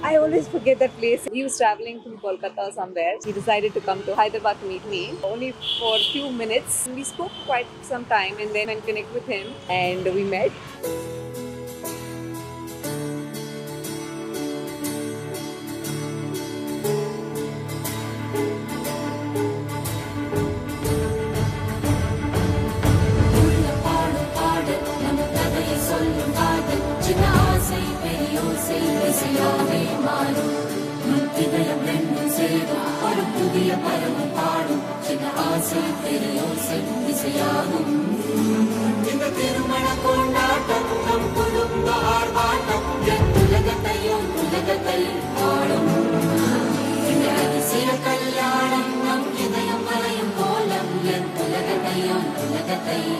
I always forget that place. He was traveling from Kolkata or somewhere. He decided to come to Hyderabad to meet me. Only for a few minutes. We spoke quite some time and then I connect with him and we met.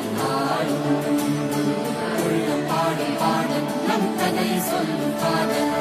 பாடும் பாடும் நம் கதை சொல்லும் காதல்